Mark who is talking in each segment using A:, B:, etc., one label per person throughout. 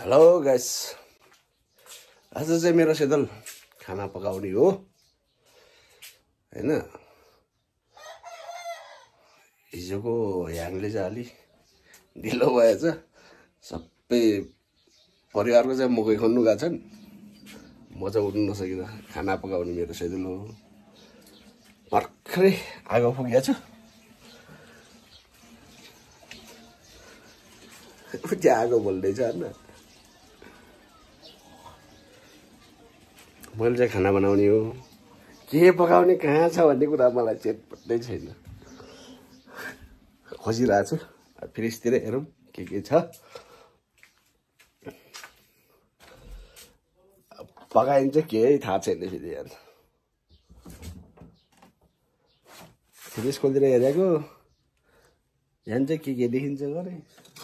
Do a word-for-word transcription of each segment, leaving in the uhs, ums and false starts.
A: Hello guys, आज चाहिँ मेरो सेदल खाना पकाउने हो हैन। हिजोको ह्याङले चाहिँ अलि ढिलो भएछ। सबै परिवारको चाहिँ मकै खन्नु गएको छन्। म चाहिँ उठ्नु नसकिँदा खाना पकाउने मेरो सेदल हो। भर्खरै आगो फुकेको छु। त्यहाँ आगो बोल्दैछ हैन। मैले चाहिँ खाना बनाउने हो। के पकाउने कहाँ छ भन्ने कुरा मलाई चेत पत्तै छैन। खोजिरहेको छु। फ्रिजतिर हेरौँ के के छ। पकाइन्छ केही थाहा छैन फेरि यार। फ्रिज खोलेर हेरेको यहाँ चाहिँ के के देखिन्छ गरे।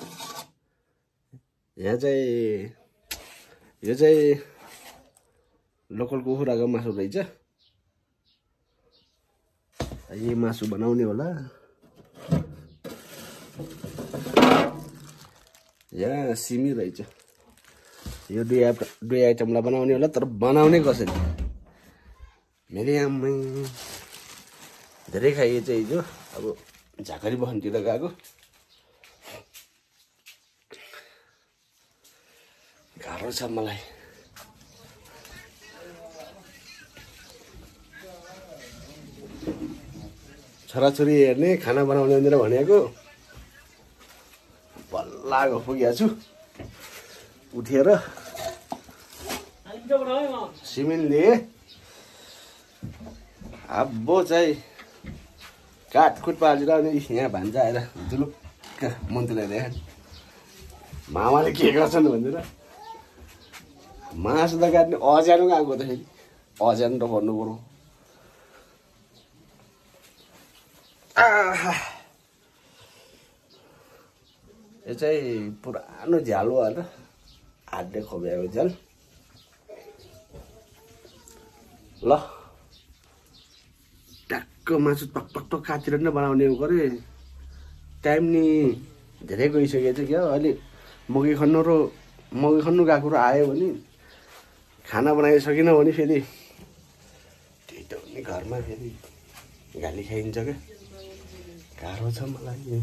A: यहाँ चाहिँ यो चाहिँ लोकल कुखुराको मासु रहेछ। यही मासु बनाउने होला। यहाँ सिमी रहेछ। यो दुई दुई आइटमलाई बनाउने होला, तर बनाउने कसरी मेरो आम्मै धेरै खाइए चाहिँ हिजो। अब झाँक्री बस्नुतिर गएको गाह्रो छ मलाई। छोराछोरी हेर्ने खाना बनाउने भनेर भनेको बल्ल आगो पुगेको छु। उठेर सिमेन्ट लिए। अब चाहिँ काटकुट पालेर अनि यहाँ भान्जा आएर जुलुक्क मन्त्रीलाई देखा मामाले के गर्छन् भनेर मासु त काट्ने अज्यानो गएको त फेरि अज्यानो त भन्नु पर्यो। यो चाहिँ पुरानो झ्याल हो होइन। हातले खोब्याएको झ्याल। ल ट्याक्क मासु टक टक टक काटेर नै बनाउने हो गरे। टाइम नि धेरै गइसकेको थियो क्या। अहिले मकै खन्नु र मकै खन्नु गएको र आयो भने खाना बनाइसकेन भने फेरि त्यही त हो नि। घरमा फेरि गाली खाइन्छ क्या। गाह्रो छ मलाई।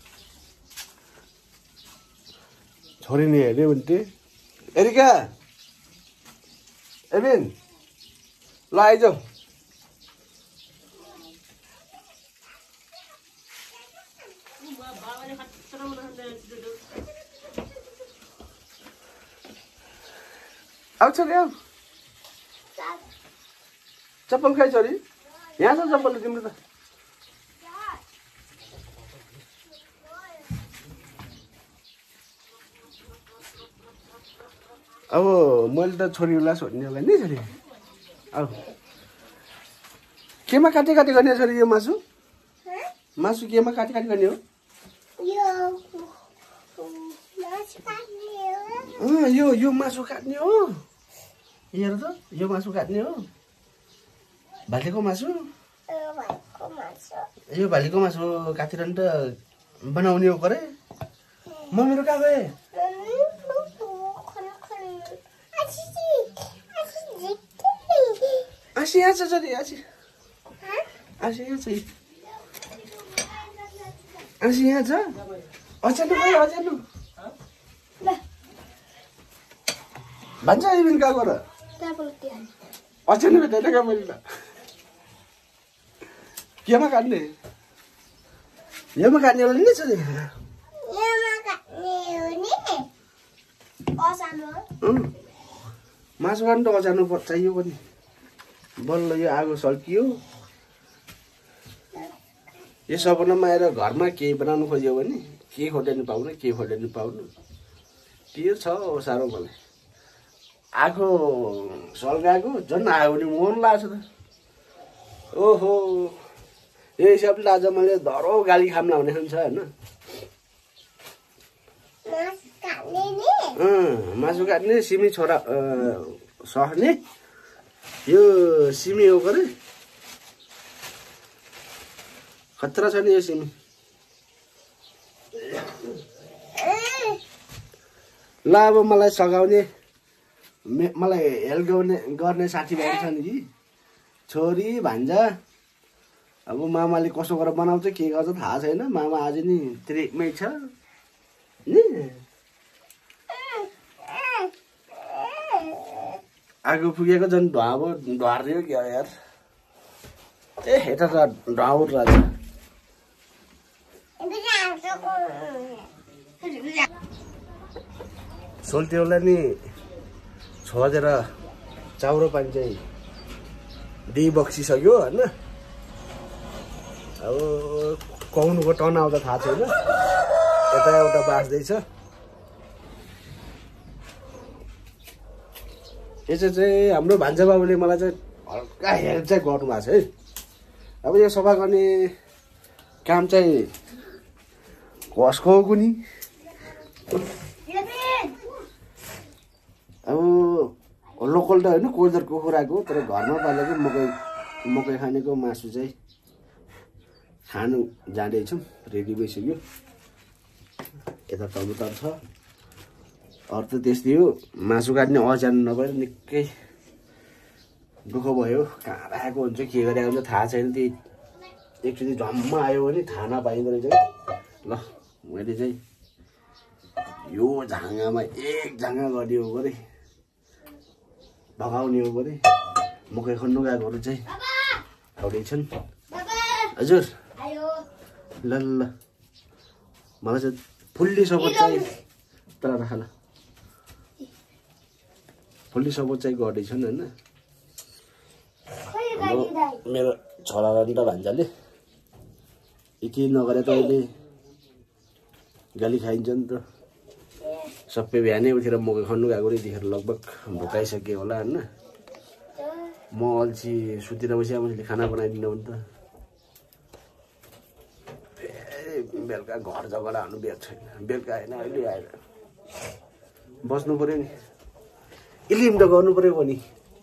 A: छोरी नि हेऱ्यो भने त्यही एरिका एबिन ल आइजाऊ। आऊ छोरी आऊ। चप्पल खाइ छोरी। यहाँ छ चप्पल तिम्रो त। अब मैले त छोरीलाई सोध्ने होला नि छोरी। अब केमा काटी काटी गर्ने छोरी यो मासु? मासु केमा काटी काटी गर्ने हो? यो यो मासु काट्ने हो। हेर त यो मासु काट्ने हो। भालेको मासु। यो भालेको मासु काटेर नि त बनाउने हो गरे। मम्मीहरू कहाँ गए? आसी यहाँ छ छोरी। आसी आसी यहाँ छ। आसी यहाँ छ। अचानक गयो अचानक भन्छ इबिन कहाँ गर अचानक भेटेन क्या मैले त। केमा काट्ने? योमा काट्ने होला नि छोरी। मासु काट्नु त अचानक चाहियो पनि। बल्ल यो आगो सल्कियो। यो सपनामा आएर घरमा केही बनाउनु खोज्यो भने के खोज्नु पाउनु के खोज्नु पाउनु त्यो छ साह्रो मलाई। आगो सल्काएको झन् आयो भने मन लाग्छ त। ओहो यो हिसाबले आज मैले धरो गाली खाम्ला हुने खान्छ होइन। मासु काट्ने सिमी छोरा सहने यो सिमी हो गरे। खतरा छ नि यो सिमी। ल अब मलाई सघाउने मलाई हेल्प गर्ने गर्ने साथीभाइ छ नि छोरी भान्जा अब मामाले कसो गरेर बनाउँछ के गर्छ थाहा छैन मामा आज नि ट्रेकमै छ नि आगो पुगेको झन् ढुवा ढुवारियो क्या यार ए हेटा त ढाउर राजा सोल्टीहरूलाई नि छोडेर चाउरो पानी चाहिँ दिइ बक्सिसक्यो होइन अब कौनुको टन आउँदा थाहा छैन यता एउटा बाँच्दैछ यसो चाहिँ हाम्रो भान्जा बाबुले मलाई चाहिँ हल्का हेल्प चाहिँ गर्नुभएको छ है अब यो सफा गर्ने काम चाहिँ कसको हो कुनी अब लोकल त होइन कोदर कुखुराको तर घरमा पालेको मकै मकै खानेको मासु चाहिँ खानु जाँदैछौँ रेडी भइसक्यो यता टमाटर छ अरू त त्यस्तै हो मासु काट्ने अजान नभएर निकै दुःख भयो कहाँ राखेको हुन्छ के गरेको हुन्छ थाहा छैन त्यही एकचोटि झम्म आयो भने थाहा नपाइँदो रहेछ ल मैले चाहिँ यो झाँगामा एक झाँगा गरिदियो परे भगाउने हो परे मकै खन्नु गएकोहरू चाहिँ आउँदैछन् हजुर ल ल मलाई चाहिँ फुल्ली सपोर्ट चाहिँ तर राख ल फुल्ली सपोर्ट चाहिँ गर्दैछन् होइन मेरो छोरा नि त भान्जाले यति नगरे त अहिले गाली खाइन्छ नि त सबै बिहानै उठेर मकै खन्नु गएको देखेर लगभग भोकाइसक्यो होला होइन म अल्छी सुतिर बसी आमाले खाना बनाइदिनु भने त बेलुका घर जग्गा हाल्नु बेर छैन बेलुका होइन अहिले आएर बस्नु पर्यो नि इलिम त गर्नु पर्यो पनि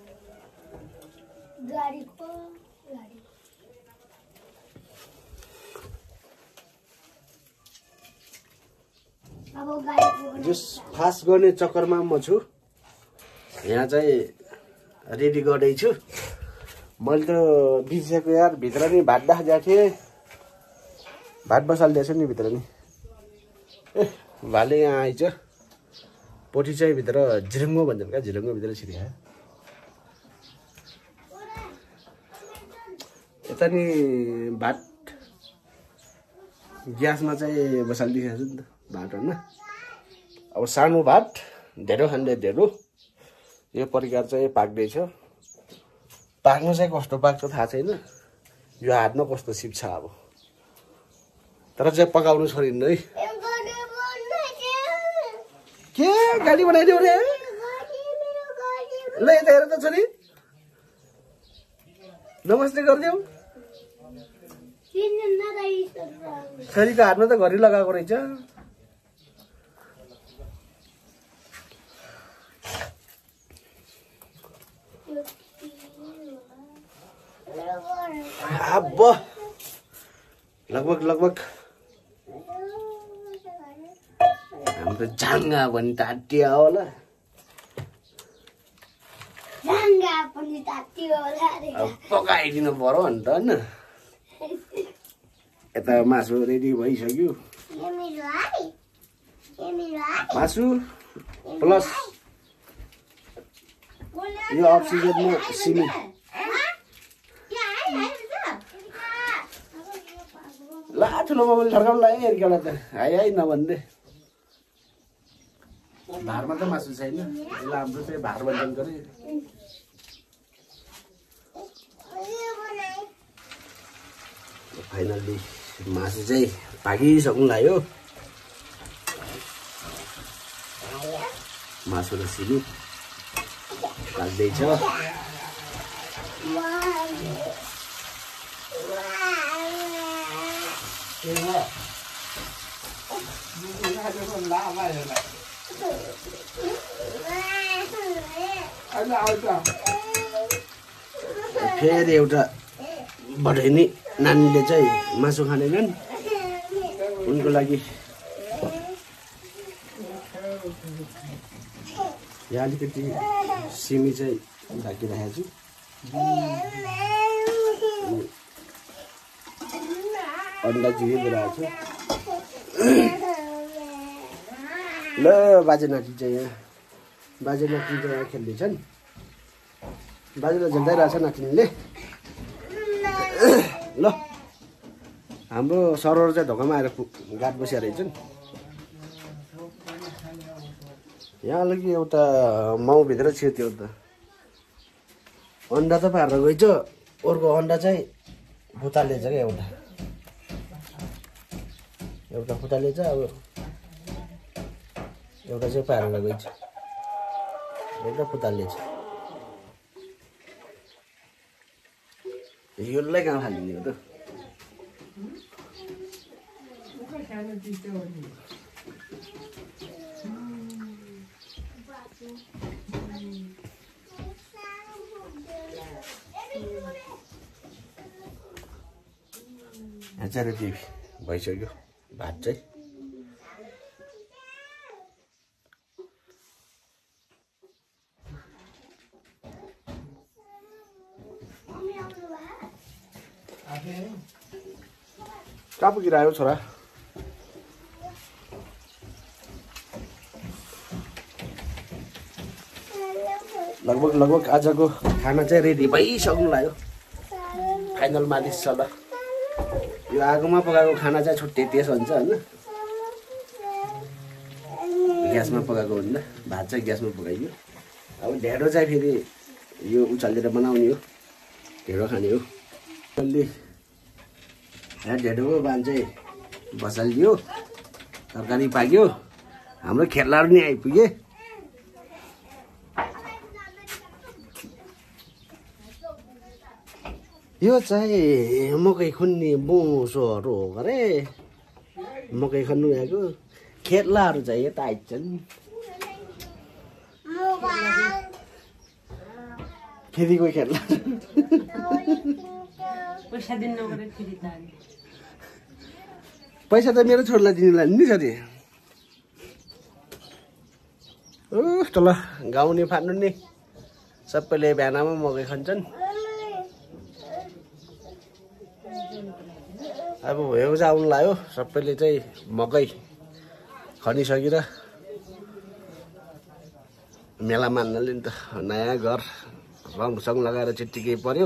A: जस फास्ट गर्ने चक्करमा म छु यहाँ चाहिँ रेडी गर्दैछु मैले त बिर्सेको यार भित्र नि भात राखिदिएको थिएँ भात बसालिदिएको छु नि भित्र नि ए भाले यहाँ आइज पोटी चाहिँ भित्र झिरुङ्गो भन्छन् क्या झिरुङ्गो भित्र छिरिया यता नि भात ग्यासमा चाहिँ बसालिदिएको छु नि त भात होइन अब सानो भात ढेँडो खाँदै ढेँडो यो परिकार चाहिँ पाक्दैछ पाक्नु चाहिँ कस्तो पाक्छ थाहा छैन यो हातमा कस्तो सिप्छ अब तर चाहिँ पकाउनु छोडिन्न है के गाडी बनाइदियो रे ल यता हेर त छोरी नमस्ते गरिदेऊ छोरीको हातमा त घरि लगाएको रहेछ अब लगभग लगभग हाम्रो झाङ्गा पनि तातियो होला पकाइदिनु पर्यो नि त होइन यता मासु रेडी भइसक्यो मासु प्लस यो अक्सिजनमा सिमी ला ठुलो मोबाइल छर्काउनु लाग्यो हेर्केला त हाई हाई नभन्दै भारमा त मासु छैन ल हाम्रो चाहिँ भार बन्दैन गरे फाइनल्ली मासु चाहिँ पाकिसक्नु लाग्यो मासु र सिमी लाग्दैछ फेरि एउटा बढैनी नानीले चाहिँ मासु खाँदैनन् उनको लागि यहाँ अलिकति सिमी चाहिँ ढाकिरहेको छु। अन्डा झिकिदिरहेको छु। ल बाजे नाति चाहिँ यहाँ बाजे नाति चाहिँ यहाँ खेल्दैछन्। बाजेलाई झेल्दाइरहेछ नातिनीले। ल हाम्रो सरर चाहिँ ढोकामा आएर गाड बसिया रहेछन्। यहाँ अलिकति एउटा माउ भित्र छियो त्यो त अन्डा त पारेर गइछ। अर्को अन्डा चाहिँ फुतालेछ क्या एउटा एउटा फुतालेछ। अब एउटा चाहिँ पारेर गइछ एउटा फुतालेछ। यसलाई कहाँ फालिने हो त? हजार रुपियाँ भइसक्यो भात चाहिँ। कहाँ पुगेर आयो छोरा? लगभग लगभग आजको खाना चाहिँ रेडी भइसक्नु लाग्यो। फाइनल मालिस छ ल। यो आगोमा पकाएको खाना चाहिँ छुट्टै टेस्ट हुन्छ होइन। ग्यासमा पकाएको भन्दा भात चाहिँ ग्यासमा पकाइयो। अब ढेँडो चाहिँ फेरि यो उचालेर बनाउने हो, ढेँडो खाने हो। अलि यहाँ ढेँडोको बान चाहिँ बसालियो, तरकारी पाक्यो। हाम्रो खेलाहरू नि आइपुगे। यो चाहिँ मकै खन्ने बोसोहरू हो अरे। मकै खन्नु आएको खेलाहरू चाहिँ यता आइन्छन्। फेरिको खेला
B: पैसा दिनु नगरे फेरि त
A: पैसा त मेरो छोरीलाई दिनुलाई नि छोरी। ओ तल गाउने फाट्नु नि सबैले बिहानमा मकै खान्छन्। अब हेउजा आउनु लाग्यो। सबैले चाहिँ मकै खनिसकेर मेला मान्नले नि त नयाँ घर रङसङ लगाएर चिट्टिकै पर्यो।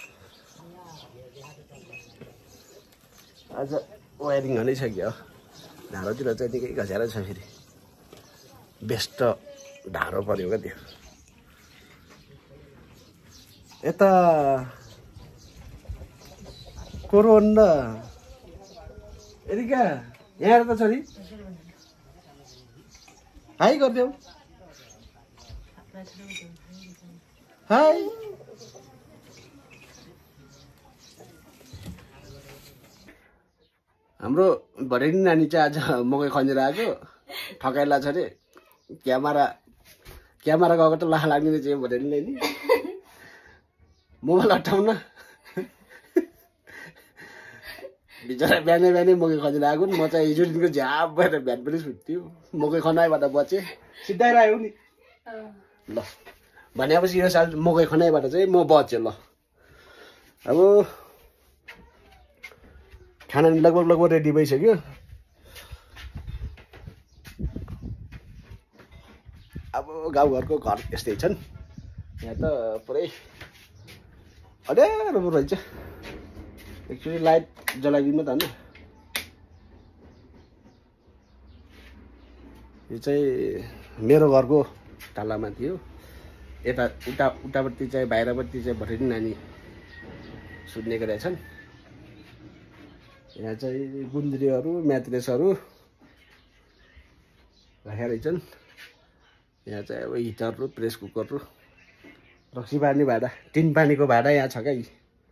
A: आज वायरिङ हानिसक्यो। ढाडोतिर चाहिँ निकै घस्याएर छ। फेरि बेस्ट ढाडो पर्यो क्या त्यो। यता कोरोना एरिका यहाँ हेर त छोरी। हाई गरिदेऊ। हाई हाम्रो भरेनी नानी चाहिँ आज मकै खनेर आएको। ठकाइला छ अरे। क्यामेरा क्यामेरा गएको त लाख लाग्ने चाहिँ भरेनीले नि मोबाइल हटाउन बिचरा बिहानै बिहानै मकै खनेर आएको नि। म चाहिँ हिजोदेखिको झ्याप भएर भ्याट पनि छुट्यो। मकै खनाइबाट बचेँ। सिधाएर आयो नि ल। भनेपछि यो साल मकै खनाइबाट चाहिँ म बचेँ ल। अब खाना लगभग लगभग रेडी भइसक्यो। अब गाउँघरको घर यस्तै छन्। यहाँ त पुरै अँध्यारो रहेछ। एक्चुअली लाइट जलाइदिनु त होइन। यो चाहिँ मेरो घरको तालामा थियो। यता उता उतापट्टि चाहिँ बाहिरपट्टि चाहिँ भरेनी नानी सुत्नेको रहेछन्। यहाँ चाहिँ गुन्द्रीहरू म्याट्रेसहरू राखेका रहेछन्। यहाँ चाहिँ अब हिटरहरू प्रेस कुकरहरू रक्सी पार्ने भाँडा टिन पानीको भाँडा यहाँ छ क्या।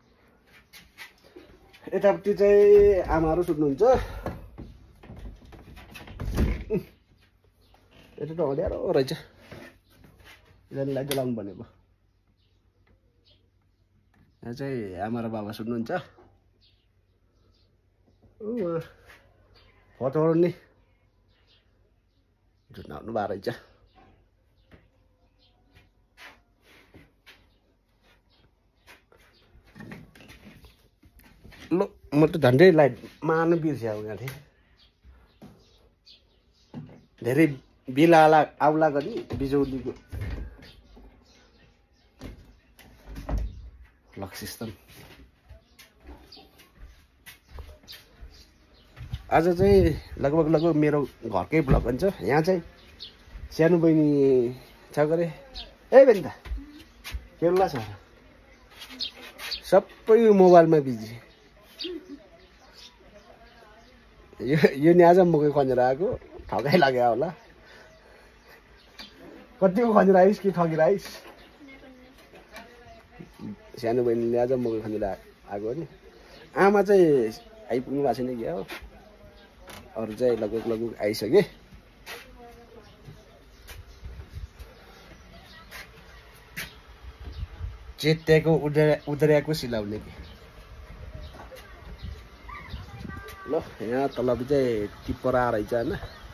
A: यतापट्टि चाहिँ आमाहरू सुत्नुहुन्छ। यता त अँध्यारो रहेछ। यता लाइट जलाउनु पर्ने भयो। यहाँ चाहिँ आमा र बाबा सुत्नुहुन्छ। वातावरण नि झुन्डाउनु भएको रहेछ। ल म त झन्डै लाइट मार्नु बिर्स्याएको गएको थिएँ धेरै बिल आला आउला गरी बिजौलीको लक सिस्टम आज चाहिँ लगभग लगभग मेरो घरकै भ्लग हुन्छ यहाँ चाहिँ सानो बहिनी छ गरे ए बहिनी त केला छ सबै मोबाइलमा बिजी यो यो नि आज मकै खनेर आएको ठगाइ लाग्यो होला कतिको खनेर आइस कि ठगेर आइस सानो बहिनीले आज मकै खनेर आएको नि आमा चाहिँ आइपुग्नु भएको छैन क्या हो अरू चाहिँ लगभग लगभग आइसके चेत्याको उदर उदर्याको सिलाउने कि ल यहाँ तलब चाहिँ टिप्परा रहेछ होइन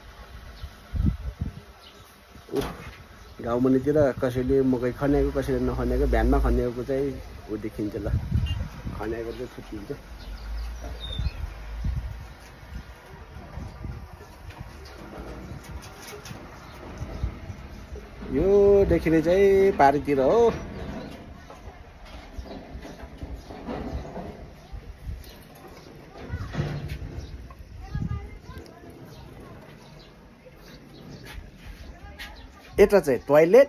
A: गाउँ मुनितिर कसैले मकै खन्याएको कसैले नखन्याएको बिहानमा खन्याएको चाहिँ ऊ देखिन्छ ल खन्याएको चाहिँ छुट्टिन्छ यो देखिने चाहिँ पारीतिर हो यता चाहिँ टोयलेट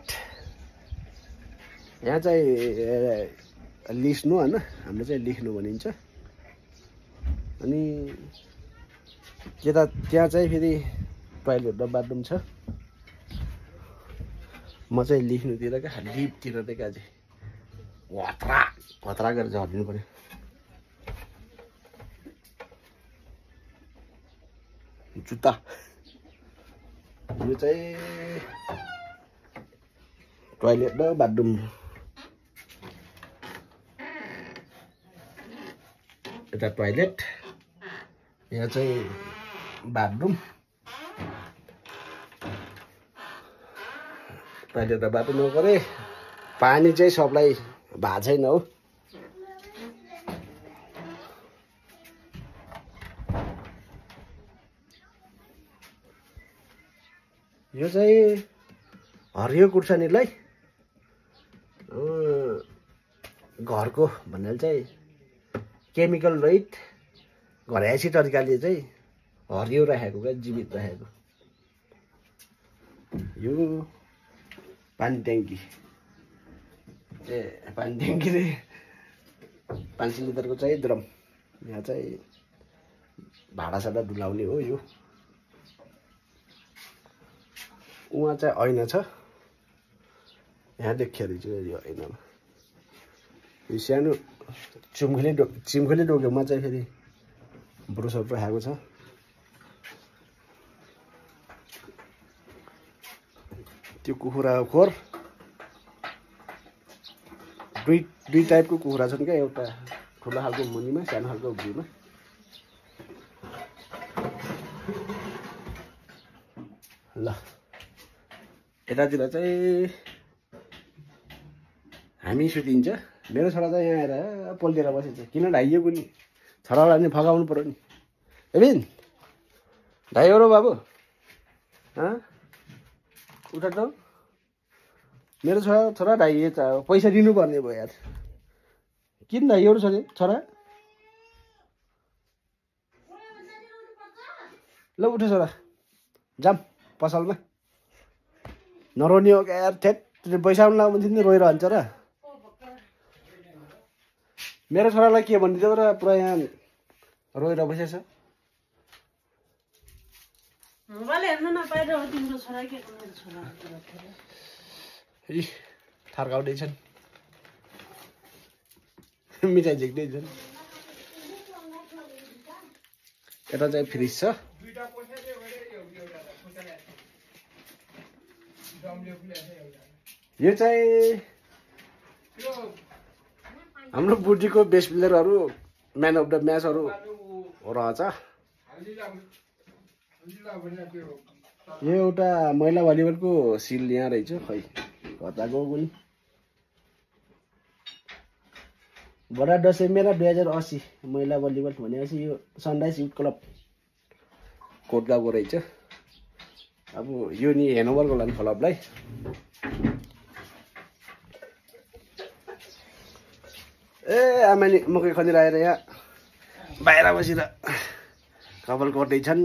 A: यहाँ चाहिँ लिस्नु होइन हाम्रो चाहिँ लेख्नु भनिन्छ अनि यता त्यहाँ चाहिँ फेरि टोयलेट र बाथरुम छ म चाहिँ लेख्नुतिर क्या लिपतिर चाहिँ क्या चाहिँ भत्रा भत्रा गरेर झरिदिनु पर्यो जुत्ता यो चाहिँ टोयलेट र बाथरुम यता टोयलेट यहाँ चाहिँ बाथरुम टोयलेट र बाथरुम गरे पानी चाहिँ सबलाई भएको छैन हो यो चाहिँ हरियो कुर्सानीलाई घरको भन्नाले चाहिँ केमिकल रहित घरयासी तरिकाले चाहिँ हरियो राखेको क्या जीवित राखेको यो पानी ट्याङ्की ए पानी ट्याङ्की रे पाँच सय लिटरको चाहिँ ड्रम यहाँ चाहिँ भाँडासाँडा डुलाउने हो यो उहाँ चाहिँ ऐना छ यहाँ देखियो रहेछ यो ऐनामा यो सानो चिम्खुले डो चिम्खुले डोकेमा चाहिँ फेरि ब्रुसर राखेको छ त्यो कुखुराको खोर दुई दुई टाइपको कुखुरा छन् क्या एउटा ठुलो खालको मुनिमा सानो खालको भुइँमा ल यतातिर चाहिँ हामी सुतिन्छ मेरो छोरा चाहिँ यहाँ आएर पोल्टिएर बसेछ किन ढाइएको नि छोरालाई नि फगाउनु पर्यो नि एबिन ढाइयो र बाबु हँ उठा त मेरो छोरा छोरा ढाइए त पैसा दिनुपर्ने भयो यार किन ढाइयो र छोरा छोरा ल उठ छोरा जाम पसलमा नरोनी हो क्या यार थेट पैसा पनि लाउनु थियो नि रोइरहन्छ र मेरो छोरालाई के भनिदियो र पुरा यहाँ रोएर बसेछ इ थर्काउँदैछन् मिठाई झिक्दैछन् यता चाहिँ फ्रिज छ यो चाहिँ हाम्रो बुढीको बेस्ट प्लेयरहरू म्यान अफ द म्याचहरू रहेछ यो एउटा महिला भलिबलको सिल यहाँ रहेछ खै कताको पनि बडा दसैँ मेला दुई हजार असी महिला भलिबल भनेपछि यो सनराइज युथ क्लब कोटगाउँको रहेछ। अब यो नि हेर्नुपर्को होला नि क्लबलाई। ए आमा नि मकै खनेर आएर यहाँ बाहिर बसेर कपाल कोट्दैछन्।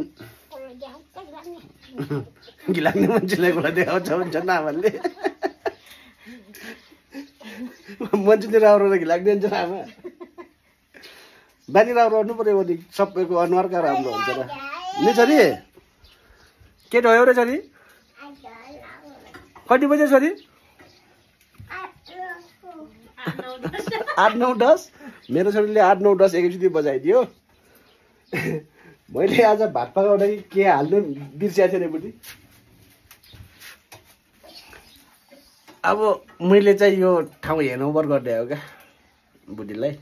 A: गिलाग्ने मान्छेलाई कुरा देखाउँछ भन्छ न आमाले। मान्छे चाहिँ राम्रो र घिलाग्ने हुन्छ आमा। बानी राम्रो गर्नु पर्यो भने सबैको अनुहारका राम्रो हुन्छ र नि छोरी। के ढोयो रे छोरी? कति बजे छोरी? आठ नौ दस। मेरो छोरीले आठ नौ दस एकैचोटि बजाइदियो। मैले आज भात पकाउँदाखेरि के हाल्नु बिर्सिएको थिएँ बुढी। अब मैले चाहिँ यो ठाउँ हेर्नुबर गर्दै हो क्या बुढीलाई।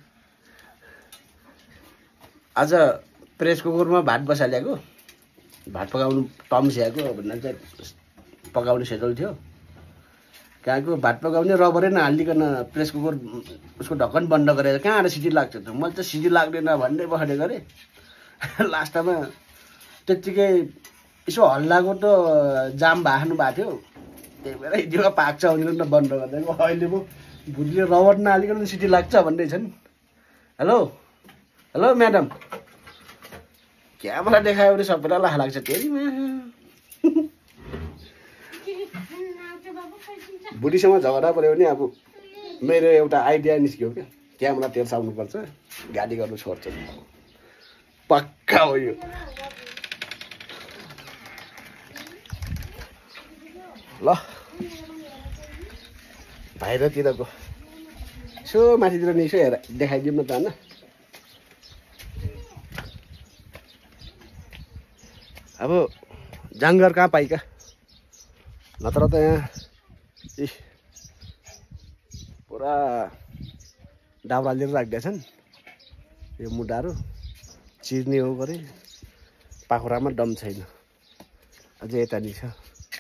A: आज प्रेस कुकरमा भात बसालेको, भात पकाउनु तम्स्याएको भनेर चाहिँ पकाउने सेड्युल थियो। कहाँको भात पकाउने रबरै नहालिकन प्रेस कुकर उसको ढक्कन बन्द गरेर कहाँ सिटी लाग्छ त। मैले त सिटी लाग्दैन भन्दै बस्ने गरेँ। लास्टमा त्यत्तिकै यसो हल्लाको त जाम भाग्नु भएको थियो। त्यही भएर हिजोमा पाक्छ भनेर बन्द गरिदिएको। अहिले पो भुटीले रबर नहालिकन सिटी लाग्छ भन्दैछन्। हेलो हेलो म्याडम, क्यामेरा देखायो भने सबैलाई लाख लाग्छ तेरीमा। बुढीसँग झगडा पऱ्यो भने अब मेरो एउटा आइडिया निस्क्यो क्या, क्यामेरा तेर्साउनुपर्छ, गाडी गर्नु छोड्छ। पक्का हो यो। ल बाहिरतिरको यसो माथितिर नि यसो हेर देखाइदिउँ न त होइन। अब जाङ्गर कहाँ पाइका, नत्र त यहाँ इ पुरा दाउरा लिएर राखिदिएछन्। यो मुढाहरू चिर्ने हो गरे, पाखुरामा दम छैन। अझै यता नि छ।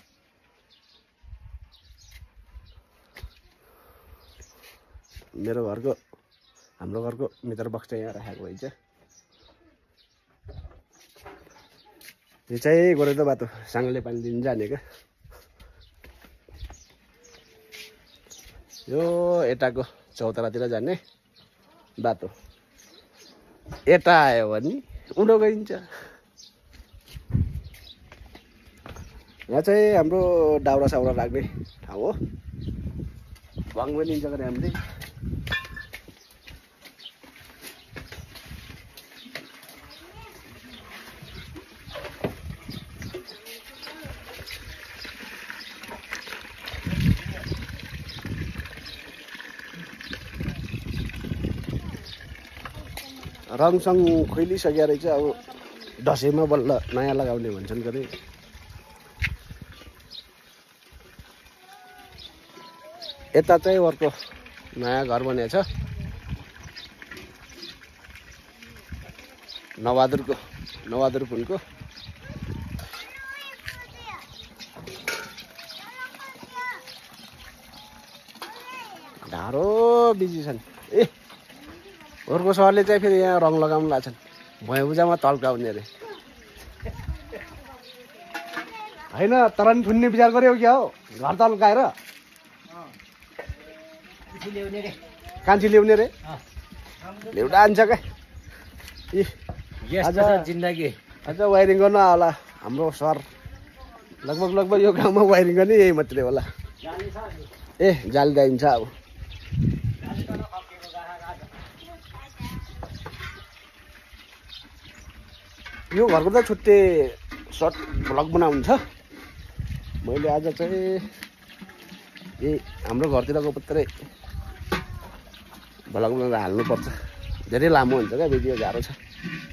A: मेरो घरको हाम्रो घरको मिटर बक्स चाहिँ यहाँ राखेको हुन्छ। यो चाहिँ गोरेदो बाटो साङ्गले पानी लिनु जाने क्या। यो यताको चौतारातिर जाने बाटो। यता आयो भने उँधो गइन्छ। यहाँ चाहिँ हाम्रो दाउरा साउरा राख्ने ठाउँ हो। भङ पनि लिन्छ गरे हामीले। रङसङ खोइलिसकेर रहेछ। अब दसैँमा बल्ल नयाँ लगाउने भन्छन् गरे। यता चाहिँ अर्को नयाँ घर बनेको छ नवादुरको नवादुर पुलको। ढाडो बिजी छन्। ए अर्को सरले चाहिँ फेरि यहाँ रङ लगाउनु लाग्छन्। भुइँबुजामा तल्काउने अरे होइन। तर नि थुन्ने विचार गर्यो क्या हो, घर तल्काएर कान्छी ल्याउने रे। ल्याउटा आन्छ क्या। आज
C: जिन्दगी
A: आज वायरिङ गर्नु होला हाम्रो सर। लगभग लगभग यो गाउँमा वायरिङ गर्ने यही मात्रै होला। ए जाली दाइन्छ। अब यो घरको त छुट्टै सर्ट भ्लग बनाउनु छ। मैले आज चाहिँ यही हाम्रो घरतिरको मात्रै भ्लग बनाएर हाल्नुपर्छ। धेरै लामो हुन्छ क्या भिडियो, गाह्रो छ।